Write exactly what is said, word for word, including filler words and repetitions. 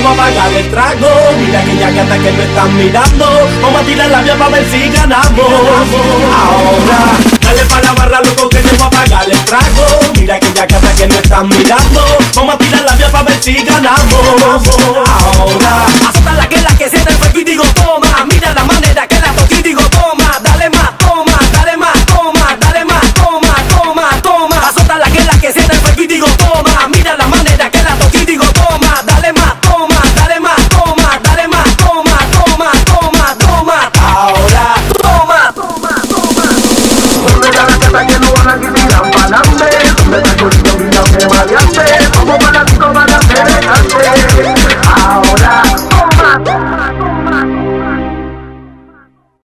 voy a pagar el trago. Mira que ya gata que me están mirando. Vamos a tirar la vía para ver si ganamos. Ahora, dale pa' la barra, loco, que te voy a pagar el trago. Mira que ya gata que me están mirando. Vamos a tirar la vía para ver si ganamos. Ahora.